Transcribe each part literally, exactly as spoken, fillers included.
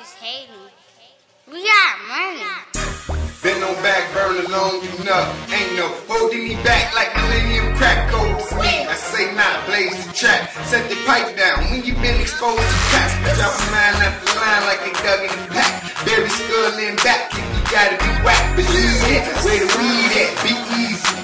just hating. We got money. Been on back burner long enough. Ain't no holding me back like millennium crack codes. Me, I say not blaze the trap. Set the pipe down when you been exposed to crap. Drop a line after line like they dug in the pack. Bury skull in back if you gotta be whack. Believe it, where the weed at? Be easy.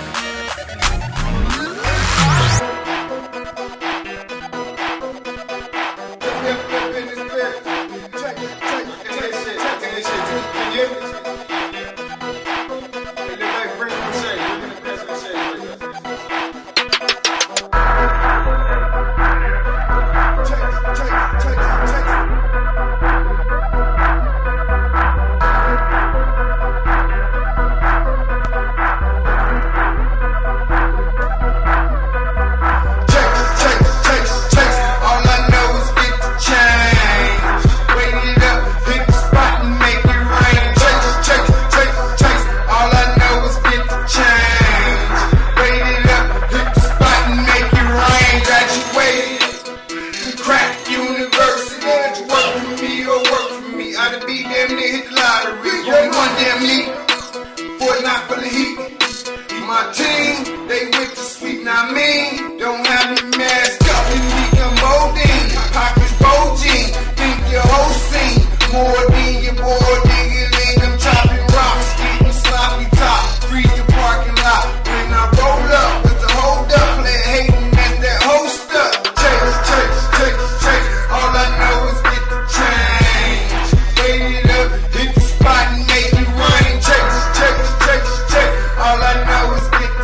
My team, they went to sleep, now me, don't have me masked up and me I'm molding, pockets bulging, think your whole scene, more than your boy digging, I'm chopping rocks, getting sloppy top, freeze the parking lot, when I roll up, with the hold up, play hating, that's that host up, chase, chase, chase, chase, all I know is get the change, wait it up, hit the spot and make it rain, chase, chase, chase, chase, all I know is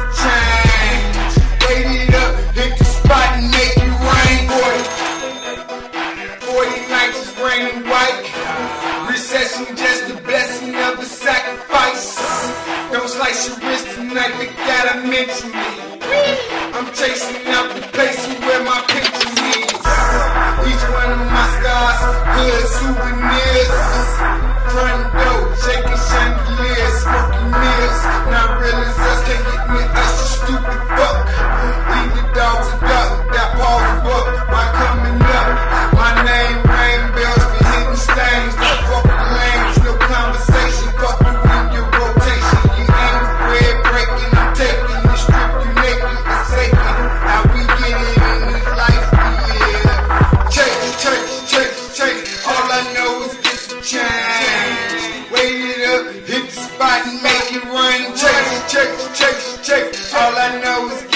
recession, just a blessing of the sacrifice. Don't slice your wrist tonight, they gotta mention me. I'm chasing out the places where my picture is. Each one of my stars, hood souvenirs. Front door, shaking chandeliers, smoking mirrors. Not real as us, can't get me us, you stupid fuck. Leave the dogs a duck, that pause book. Why coming up? My name, rain bells, be hitting stains. Don't fuck with lanes, no conversation. Fuck you in your rotation. You ain't bread breaking, I'm taking the strip you naked, it's sacred. How we get it in this life we live. Chase, chase, chase, chase. All I know is get the change. Wait it up, hit the spot and make it run. Chase, chase, chase, chase. All I know is